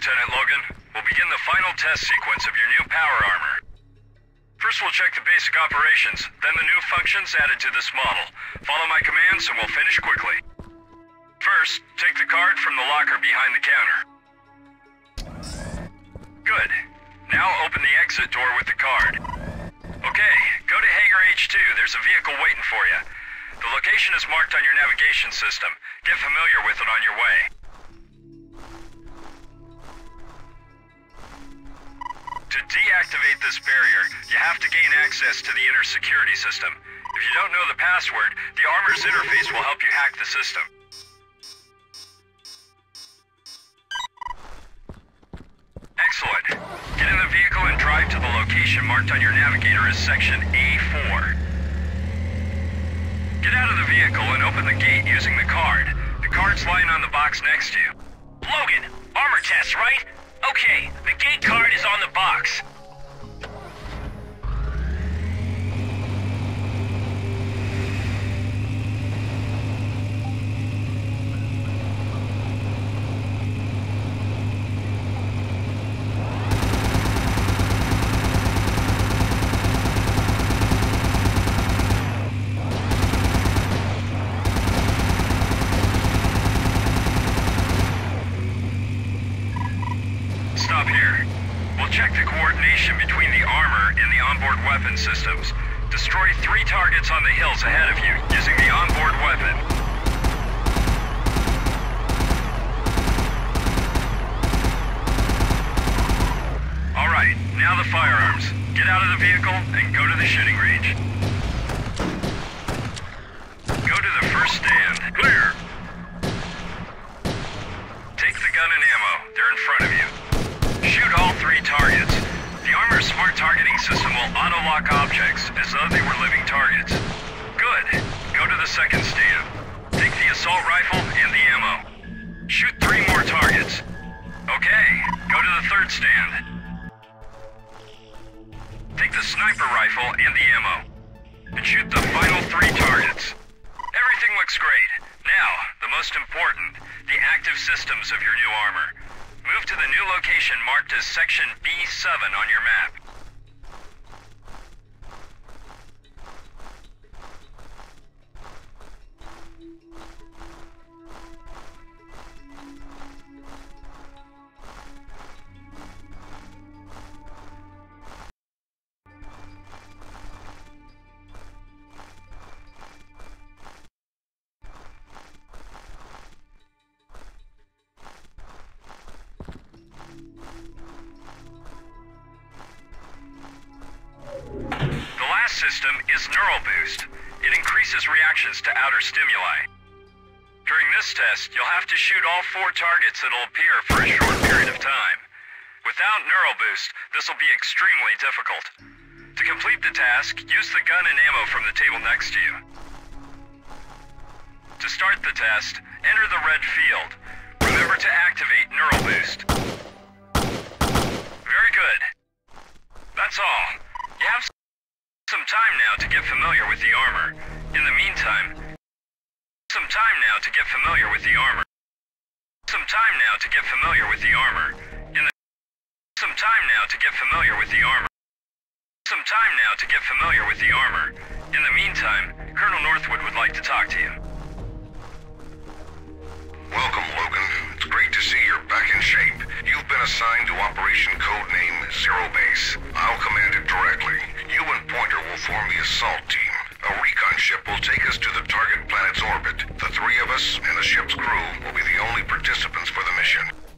Lieutenant Logan. We'll begin the final test sequence of your new power armor. First, we'll check the basic operations, then the new functions added to this model. Follow my commands and we'll finish quickly. First, take the card from the locker behind the counter. Good. Now open the exit door with the card. Okay, go to Hangar H2. There's a vehicle waiting for you. The location is marked on your navigation system. Get familiar with it on your way. To deactivate this barrier, you have to gain access to the inner security system. If you don't know the password, the armor's interface will help you hack the system. Excellent. Get in the vehicle and drive to the location marked on your navigator as Section A4. Get out of the vehicle and open the gate using the card. The card's lying on the box next to you. Logan, armor test, right? Okay, the gate card is on the box. Stop here. We'll check the coordination between the armor and the onboard weapon systems. Destroy 3 targets on the hills ahead of you using the onboard weapon. Alright, now the firearms. Get out of the vehicle and go to the shooting range. Go to the first stand. Clear! Take the gun and ammo. They're in front of you. Shoot all 3 targets. The armor's smart targeting system will auto-lock objects as though they were living targets. Good. Go to the second stand. Take the assault rifle and the ammo. Shoot 3 more targets. Okay. Go to the third stand. Take the sniper rifle and the ammo. And shoot the final 3 targets. Everything looks great. Now, the most important, the active systems of your new armor. Move to the new location marked as Section B7 on your map. System is Neural Boost. It increases reactions to outer stimuli. During this test, you'll have to shoot all 4 targets that'll appear for a short period of time. Without Neural Boost, this will be extremely difficult. To complete the task, use the gun and ammo from the table next to you. To start the test, enter the red field. Remember to activate Neural Boost. Very good. That's all. You have some time now to get familiar with the armor. In the meantime, some time now to get familiar with the armor. Some time now to get familiar with the armor. Some time now to get familiar with the armor. Some time now to get familiar with the armor. In the meantime, Colonel Northwood would like to talk to you. Welcome, Logan. It's great to see you're back in shape. You've been assigned to Operation Codename Zero Base. I'll command it directly. You and Pointer will form the assault team. A recon ship will take us to the target planet's orbit. The 3 of us and the ship's crew will be the only participants for the mission.